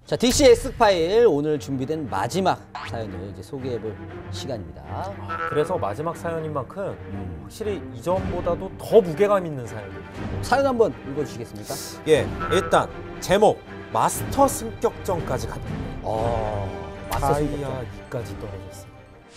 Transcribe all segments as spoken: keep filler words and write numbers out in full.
자, 디씨 X파일 오늘 준비된 마지막 사연을 이제 소개해볼 시간입니다. 아, 그래서 마지막 사연인 만큼 음. 확실히 이전보다도 더 무게감 있는 사연이에요. 사연 한번 읽어주시겠습니까? 예, 일단 제목 마스터 승격전까지 갔네요. 어, 마스터 승격전. 이까지 떨어졌어요.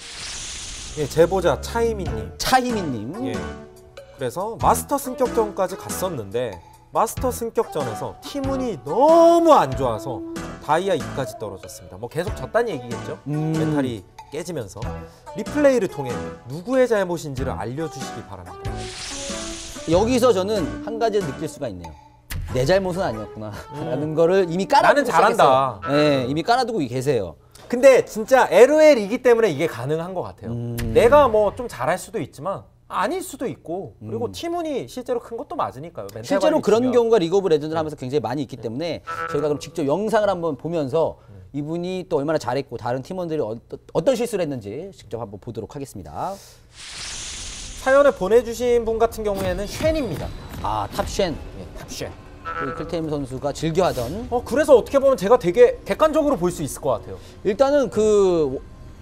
예, 제보자 차이미님. 차이미님. 예, 그래서 마스터 승격전까지 갔었는데 마스터 승격전에서 팀운이 너무 안 좋아서 다이아 이까지 떨어졌습니다. 뭐 계속 졌다는 얘기겠죠? 음. 멘탈이 깨지면서 리플레이를 통해 누구의 잘못인지를 알려주시기 바랍니다. 여기서 저는 한 가지를 느낄 수가 있네요. 내 잘못은 아니었구나 음. 라는 거를 이미 깔아두고 나는 잘한다. 네, 이미 깔아두고 계세요. 근데 진짜 엘오엘이기 때문에 이게 가능한 것 같아요. 음. 내가 뭐 좀 잘할 수도 있지만 아닐 수도 있고, 그리고 음. 팀운이 실제로 큰 것도 맞으니까요. 실제로 그런 중요하고. 경우가 리그 오브 레전드를 하면서 굉장히 많이 있기 때문에 저희가 그럼 직접 영상을 한번 보면서 이분이 또 얼마나 잘했고 다른 팀원들이 어떤, 어떤 실수를 했는지 직접 한번 보도록 하겠습니다. 사연을 보내주신 분 같은 경우에는 쉔입니다. 아, 탑쉔. 예, 탑쉔. 클테임 선수가 즐겨하던. 어, 그래서 어떻게 보면 제가 되게 객관적으로 볼 수 있을 것 같아요. 일단은 그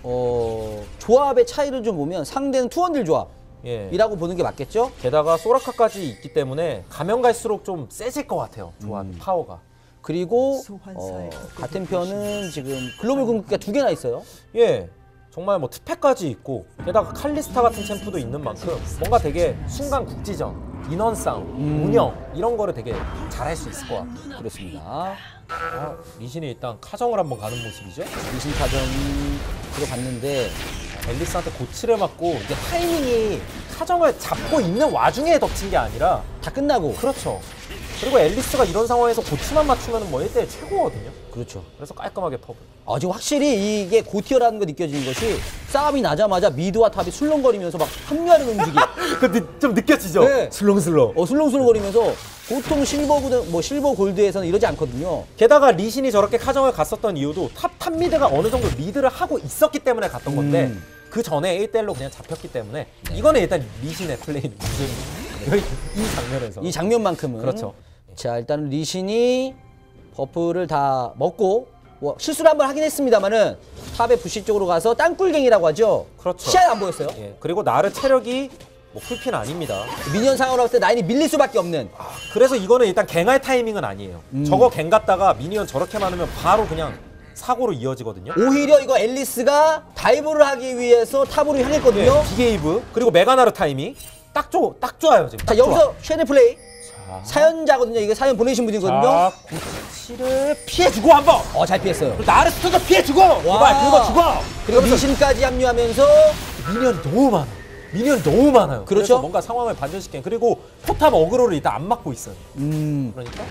어, 조합의 차이를 좀 보면 상대는 투원딜 조합. 예. 이라고 보는 게 맞겠죠? 게다가 소라카까지 있기 때문에 가면 갈수록 좀 세질 것 같아요. 조합 음. 파워가. 그리고 어, 같은 편은 지금 글로벌 궁극기가 두 개나 있어요. 예, 정말 뭐 특패까지 있고 게다가 칼리스타 같은 챔프도 있는 만큼 뭔가 되게 순간 국지전, 인원 싸움, 음. 운영 이런 거를 되게 잘할 수 있을 것 같아요. 그렇습니다. 아, 리신이 일단 카정을 한번 가는 모습이죠. 리신 카정이 들어갔는데 앨리스한테 고치를 맞고 이게 타이밍이 카정을 잡고 있는 와중에 덮친 게 아니라 다 끝나고. 그렇죠. 그리고 앨리스가 이런 상황에서 고치만 맞추면 뭐 일 대 일 최고거든요. 그렇죠. 그래서 깔끔하게 퍼블. 아, 지금 확실히 이게 고티어라는 거 느껴지는 것이 싸움이 나자마자 미드와 탑이 술렁거리면서 막 합류하는 움직임. 그 좀 느껴지죠? 네. 슬렁슬렁. 어, 술렁술렁거리면서 보통 실버 구드, 뭐 실버 골드에서는 이러지 않거든요. 게다가 리신이 저렇게 카정을 갔었던 이유도 탑, 탑 미드가 어느 정도 리드를 하고 있었기 때문에 갔던 건데 음. 그 전에 일 대 일로 그냥 잡혔기 때문에 네. 이거는 일단 리신의 플레이는 무슨 이 장면에서 이 장면만큼은 그렇죠. 자, 일단 리신이 버프를 다 먹고 뭐 실수를 한번 하긴 했습니다만은 탑의 부시 쪽으로 가서 땅굴갱이라고 하죠. 그렇죠. 시야에 안 보였어요. 예, 그리고 나르 체력이 뭐 풀피는 아닙니다. 미니언 상황으로 봤을 때 라인이 밀릴 수밖에 없는. 아, 그래서 이거는 일단 갱할 타이밍은 아니에요. 음. 저거 갱 갔다가 미니언 저렇게 많으면 바로 그냥 사고로 이어지거든요. 오히려 이거 앨리스가 다이브를 하기 위해서 탑으로 향했거든요. 네, 비게이브 그리고 메가나르 타이밍 딱, 좋, 딱 좋아요 지금. 자, 여기서 쉐네 플레이. 자. 사연자거든요. 이게 사연 보내신 분이거든요. 자, 고치를 피해주고 한번. 어, 잘 피했어요. 나르스토도 피해주고. 이발 긁어주고. 그리고 리신까지 합류하면서 미니언이 너무 많아. 미니언이 너무 많아요. 그렇죠. 그래서 뭔가 상황을 반전시키는. 그리고 포탑 어그로를 일단 안 맞고 있어요. 음. 그러니까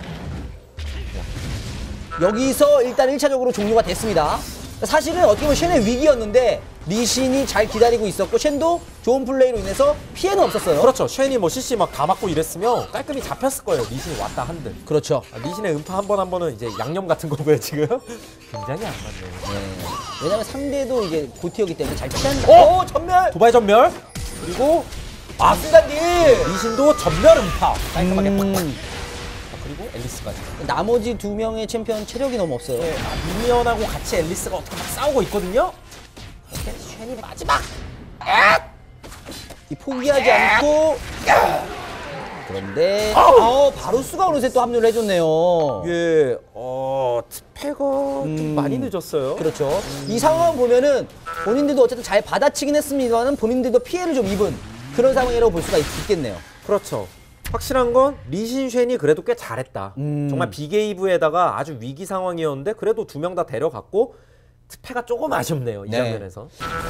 여기서 일단 일 차적으로 종료가 됐습니다. 사실은 어떻게 보면 쉔의 위기였는데 리신이 잘 기다리고 있었고 쉔도 좋은 플레이로 인해서 피해는 없었어요. 그렇죠. 쉔이 뭐 씨씨 막 다 맞고 이랬으면 깔끔히 잡혔을 거예요. 리신이 왔다 한들. 그렇죠. 아, 리신의 음파 한 번 한 번은 이제 양념 같은 거고요 지금. 굉장히 안 맞네요. 네. 왜냐면 상대도 이게 고티어기 때문에 잘 피한다. 오! 전멸! 도발 전멸! 그리고 아, 순간딜! 리신도 전멸 음파. 깔끔하게 음. 팍팍. 그리고 앨리스까지. 나머지 두 명의 챔피언 체력이 너무 없어요. 네, 아, 미니언하고 같이 앨리스가 어떻게 막 싸우고 있거든요. 그런데 쉔이 마지막. 이 포기하지 않고. 그런데 어, 바루스가 어느새 또 합류를 해줬네요. 예, 어, 스페가 음, 좀 많이 늦었어요. 그렇죠. 음. 이 상황 보면은 본인들도 어쨌든 잘 받아치긴 했습니다만 본인들도 피해를 좀 입은 그런 상황이라고 볼 수가 있, 있겠네요. 그렇죠. 확실한 건 리신 쉔이 그래도 꽤 잘했다. 음. 정말 비게이브에다가 아주 위기 상황이었는데 그래도 두 명 다 데려갔고 스페가 조금 아쉽네요. 이 네. 장면에서.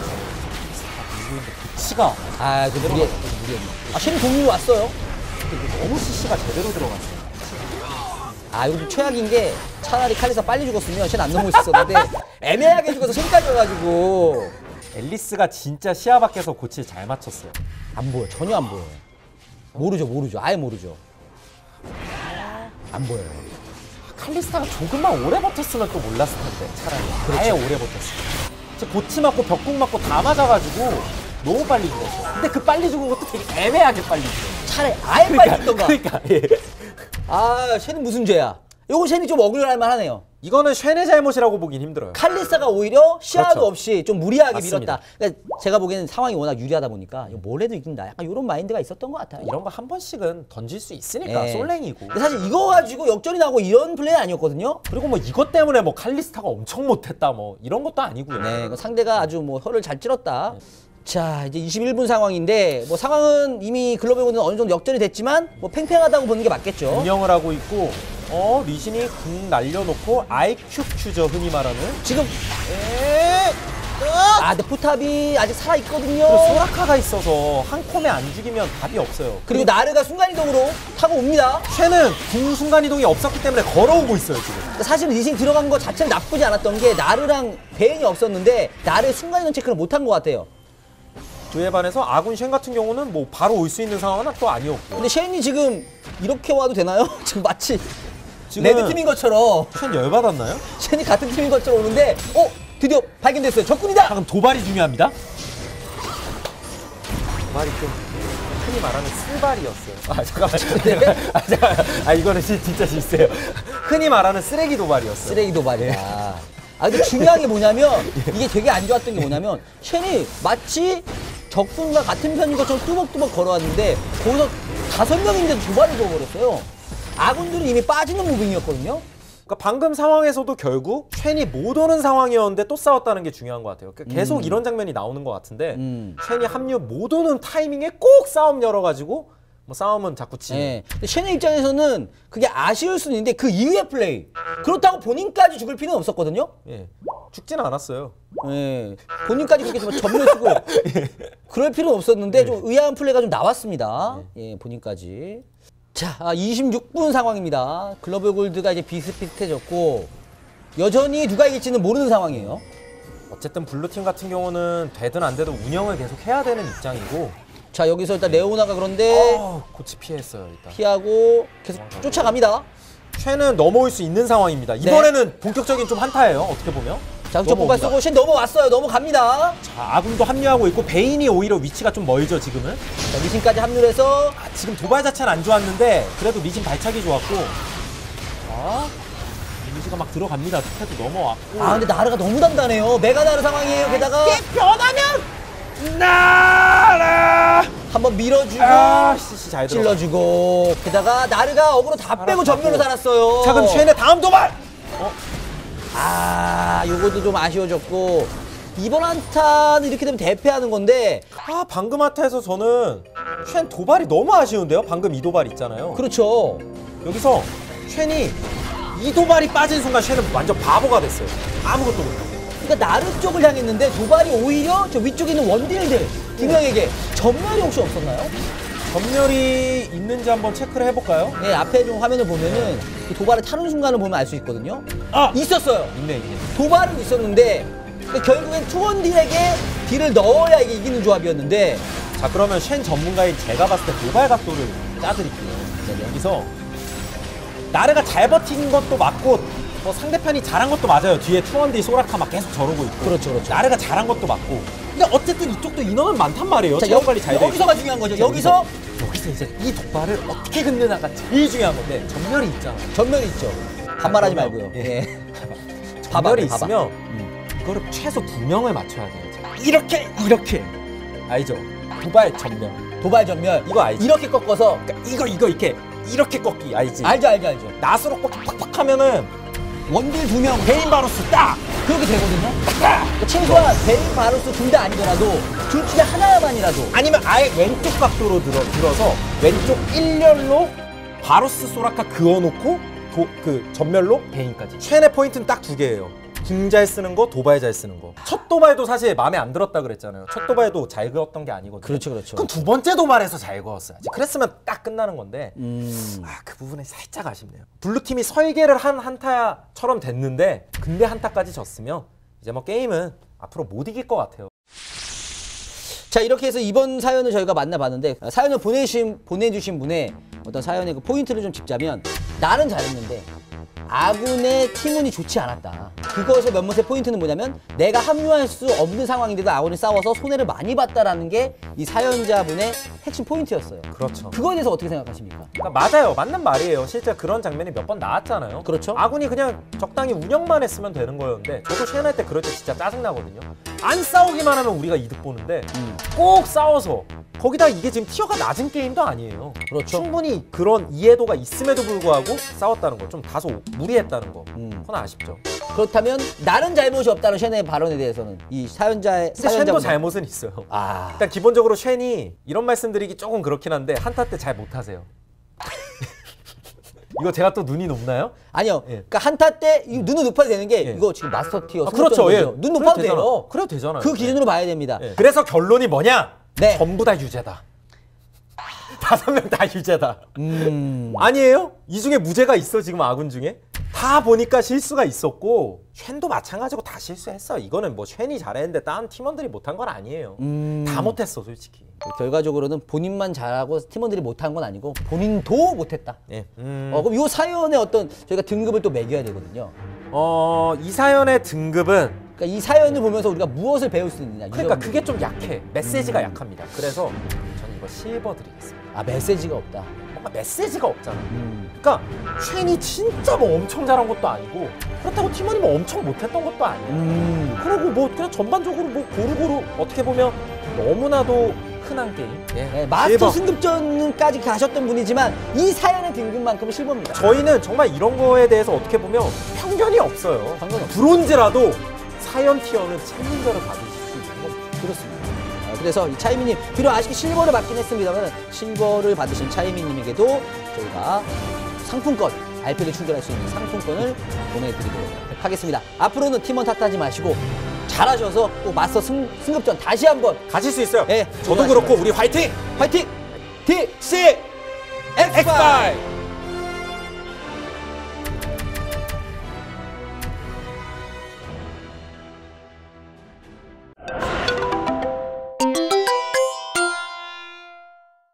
치가 아, 그 무리에 아, 쉔 공이 왔어요. 너무 씨씨가 제대로 들어갔어요. 아, 이거 좀 최악인 게 차라리 칼리사 빨리 죽었으면 쉔 안 넘어있었는데 애매하게 죽어서 쉔까지 와가지고 앨리스가 진짜 시야 밖에서 고치를 잘 맞췄어요. 안 보여. 전혀 안 보여요. 모르죠, 모르죠. 아예 모르죠. 안 보여요. 칼리스타가 조금만 오래 버텼으면 또 몰랐을 텐데 차라리. 그렇죠. 아예 오래 버텼어요. 진짜 고치 맞고 벽궁 맞고 다 맞아가지고 너무 빨리 죽었어. 근데 그 빨리 죽은 것도 되게 애매하게 빨리 죽어. 차라리 아예 그러니까, 빨리 죽던가. 그러니까 예. 아, 쉔은 무슨 죄야. 요거 쉔이 좀 억울할 만하네요. 이거는 쉔의 잘못이라고 보긴 힘들어요. 칼리스타가 오히려 시야도 그렇죠. 없이 좀 무리하게 맞습니다. 밀었다. 그러니까 제가 보기에는 상황이 워낙 유리하다 보니까 이거 뭘 해도 이긴다. 약간 이런 마인드가 있었던 것 같아요. 이런 거 한 번씩은 던질 수 있으니까 예. 솔랭이고. 근데 사실 이거 가지고 역전이 나고 이런 플레이 아니었거든요. 그리고 뭐 이것 때문에 뭐 칼리스타가 엄청 못했다 뭐 이런 것도 아니고요. 네, 그 상대가 아주 뭐 혀를 잘 찔렀다. 자, 이제 이십일 분 상황인데 뭐 상황은 이미 글로벌고는 어느 정도 역전이 됐지만 뭐 팽팽하다고 보는 게 맞겠죠. 운영을 하고 있고 어 리신이 궁 날려놓고 아이큐 큐죠 흔히 말하는. 지금 에 아, 근데 포탑이 아직 살아 있거든요. 그리고 소라카가 있어서 한 콤에 안 죽이면 답이 없어요. 그리고 나르가 순간이동으로 타고 옵니다. 쉔은 궁 순간이동이 없었기 때문에 걸어오고 있어요 지금. 사실 리신 들어간 거 자체는 나쁘지 않았던 게 나르랑 베인이 없었는데 나르의 순간이동 체크를 못한 것 같아요. 그에 반해서 아군 쉔 같은 경우는 뭐 바로 올 수 있는 상황은 또 아니었고. 근데 쉔이 지금 이렇게 와도 되나요? 지금 마치 지금 레드팀인 것처럼 쉔 열받았나요? 쉔이 같은 팀인 것처럼 오는데 어? 드디어 발견됐어요. 적군이다! 방금 도발이 중요합니다. 도발이 좀 흔히 말하는 쓸발이었어요. 아 잠깐만. 아, 잠깐만. 아 이거는 시, 진짜 실수예요. 흔히 말하는 쓰레기 도발이었어요. 쓰레기 도발이야. 아 근데 중요한 게 뭐냐면 이게 되게 안 좋았던 게 뭐냐면 쉔이 마치 적군과 같은 편인 것처럼 뚜벅뚜벅 걸어왔는데 거기서 다섯 명인데도 도발을 줘버렸어요. 아군들은 이미 빠지는 무빙이었거든요. 그러니까 방금 상황에서도 결국 쉔이 못 오는 상황이었는데 또 싸웠다는 게 중요한 것 같아요. 그러니까 계속 음. 이런 장면이 나오는 것 같은데 음. 쉔이 합류 못 오는 타이밍에 꼭 싸움 열어가지고 뭐 싸움은 자꾸 치는. 네. 근데 쉔의 입장에서는 그게 아쉬울 수는 있는데 그 이후의 플레이 그렇다고 본인까지 죽을 필요는 없었거든요. 예. 죽지는 않았어요. 예. 본인까지 그렇게 좀 전면 쓰고 그럴 필요는 없었는데 좀 의아한 플레이가 좀 나왔습니다. 예, 본인까지. 자, 아, 이십육 분 상황입니다. 글로벌 골드가 이제 비슷비슷해졌고 여전히 누가 이길지는 모르는 상황이에요. 어쨌든 블루팀 같은 경우는 되든 안 되든 운영을 계속 해야 되는 입장이고. 자, 여기서 일단 레오나가 그런데 어, 고치 피했어요 일단. 피하고 계속 쫓아갑니다. 쉔은 넘어올 수 있는 상황입니다. 이번에는 본격적인 좀 한타예요. 어떻게 보면. 자극적 폭발 넘어옵니다. 쏘고 쉔 넘어왔어요. 넘어갑니다. 자, 아군도 합류하고 있고 베인이 오히려 위치가 좀 멀죠 지금은. 자, 리신까지 합류해서 아, 지금 도발 자체는 안 좋았는데 그래도 리신 발차기 좋았고. 아, 리신가 막 들어갑니다. 스패도 넘어왔고. 아 근데 나르가 너무 단단해요. 메가 나르 상황이에요. 게다가 변하면 나라. 한번 밀어주고 아, 씨씨 잘 들어. 찔러주고 게다가 나르가 어그로 다 빼고 알았다고. 전멸로 살았어요. 자, 그럼 쉔의 다음 도발. 어? 아 요것도 좀 아쉬워졌고 이번 한타는 이렇게 되면 대패하는 건데 아, 방금 한타에서 저는 쉔 도발이 너무 아쉬운데요. 방금 이 도발 있잖아요. 그렇죠. 여기서 쉔이 이 도발이 빠진 순간 쉔은 완전 바보가 됐어요. 아무것도 못하고. 그러니까 나르 쪽을 향했는데 도발이 오히려 저 위쪽에 있는 원딜들 두 명에게 전멸이 혹시 없었나요? 전멸이 있는지 한번 체크를 해볼까요? 네 앞에 좀 화면을 보면은 이 도발을 타는 순간을 보면 알 수 있거든요. 아! 있었어요. 있네 있네. 도발은 있었는데 그러니까 결국엔 투원딜에게 딜을 넣어야 이게 이기는 조합이었는데 자, 그러면 쉔 전문가인 제가 봤을 때 도발 각도를 짜드릴게요. 자, 여기서 나르가 잘 버틴 것도 맞고 뭐 상대편이 잘한 것도 맞아요. 뒤에 투원디 소라카 막 계속 저러고 있고. 그렇죠, 그렇죠. 나르가 잘한 것도 맞고. 근데 어쨌든 이쪽도 인원은 많단 말이에요. 자, 체력 여, 관리 잘 돼. 여기서가 중요한 거죠. 자, 여기서 여기서 이제 이 도발을 어떻게 긋느냐가 제일 중요한 건데 전멸이 있잖아. 전멸이 있죠. 반말하지 그러면, 말고요. 예. 예. 전멸이 봐봐, 있으면 음. 이거를 최소 두 명을 맞춰야 돼요. 이렇게 이렇게 알죠? 도발 전멸. 도발 전멸. 이거 알지? 이렇게 꺾어서 그러니까 이거 이거 이렇게 이렇게 꺾기 알지? 알죠, 알죠, 알죠. 낫으로 꺾기 팍팍 하면은 원딜 두 명 베인 바로스 딱! 그렇게 되거든요. 그러니까 최소한 베인 바루스 둘 다 아니더라도 둘 중에 하나만이라도 아니면 아예 왼쪽 각도로 들어, 들어서 왼쪽 일렬로 바로스 소라카 그어놓고 도, 그 전멸로 베인까지. 쉔의 포인트는 딱 두 개예요. 궁 잘 쓰는 거, 도발 잘 쓰는 거. 첫 도발도 사실 마음에 안 들었다 그랬잖아요. 첫 도발도 잘 그었던 게 아니거든요. 그렇죠, 그렇죠. 그럼 두 번째 도발에서 잘 그었어야지. 그랬으면 딱 끝나는 건데 음. 아, 그 부분이 살짝 아쉽네요. 블루팀이 설계를 한 한타처럼 됐는데 근데 한타까지 졌으면 이제 뭐 게임은 앞으로 못 이길 것 같아요. 자 이렇게 해서 이번 사연을 저희가 만나봤는데 사연을 보내주신, 보내주신 분의 어떤 사연의 그 포인트를 좀 짚자면 나는 잘했는데 아군의 팀운이 좋지 않았다. 그것의 면못의 포인트는 뭐냐면 내가 합류할 수 없는 상황인데도 아군이 싸워서 손해를 많이 봤다라는 게 이 사연자분의 핵심 포인트였어요. 그렇죠. 그거에 대해서 어떻게 생각하십니까? 그러니까 맞아요. 맞는 말이에요. 실제 그런 장면이 몇 번 나왔잖아요. 그렇죠. 아군이 그냥 적당히 운영만 했으면 되는 거였는데 저도 쉐현할 때 그럴 때 진짜 짜증나거든요. 안 싸우기만 하면 우리가 이득 보는데 음. 꼭 싸워서 거기다 이게 지금 티어가 낮은 게임도 아니에요. 그렇죠. 충분히 그런 이해도가 있음에도 불구하고 싸웠다는 거 좀 다소 무리했다는 거 음. 그건 아쉽죠. 그렇다면 나는 잘못이 없다는 쉔의 발언에 대해서는 이 사연자의 근데 쉔도 사연자분- 잘못은 있어요. 아, 일단 기본적으로 쉔이 이런 말씀드리기 조금 그렇긴 한데 한타 때 잘 못하세요. 이거 제가 또 눈이 높나요? 아니요. 예. 그러니까 한타 때 이 눈을 높아야 되는 게 예. 이거 지금 마스터 티어 아, 그렇죠. 예. 눈 높아도 그래도 되잖아. 돼요. 그래도 되잖아요. 그 기준으로 봐야 됩니다. 예. 그래서 결론이 뭐냐? 네. 전부 다 유죄다. 다섯 명 다 유죄다. 음. 아니에요? 이 중에 무죄가 있어 지금 아군 중에? 다 보니까 실수가 있었고 쉔도 마찬가지고 다 실수했어. 이거는 뭐 쉔이 잘했는데 다른 팀원들이 못한 건 아니에요. 음. 다 못했어 솔직히. 결과적으로는 본인만 잘하고 팀원들이 못한 건 아니고 본인도 못했다. 예. 음. 어, 그럼 이 사연의 어떤 저희가 등급을 또 매겨야 되거든요. 어, 이 사연의 등급은 그러니까 이 사연을 보면서 우리가 무엇을 배울 수 있느냐. 그러니까 이런 그게 좀 약해. 메시지가 약합니다. 그래서 저는 이거 실버 드리겠습니다. 아, 메시지가 없다. 뭔가 메시지가 없잖아. 음. 그러니까 쉔이 진짜 뭐 엄청 잘한 것도 아니고 그렇다고 팀원이 뭐 엄청 못했던 것도 아니야. 음. 그리고 뭐 그냥 전반적으로 뭐 고루고루 어떻게 보면 너무나도 흔한 게임. 예. 네, 마스터 실버. 승급전까지 가셨던 분이지만 이 사연의 등급만큼은 실버입니다. 저희는 정말 이런 거에 대해서 어떻게 보면 편견이 없어요. 상관없어요. 브론즈라도 사연 티어는 챌린저를 받으실 수 있는 겁니다. 그렇습니다. 아, 그래서 이 차이미님 비록 아쉽게 실버를 받긴 했습니다만 실버를 받으신 차이미님에게도 저희가 상품권 알피를 충전할 수 있는 상품권을 보내드리도록 하겠습니다. 앞으로는 팀원 탓하지 마시고 잘하셔서 꼭 마스터 승, 승급전 다시 한번 가실 수 있어요. 예, 저도 그렇고 우리 화이팅! 화이팅! 디 씨! 엑스파이!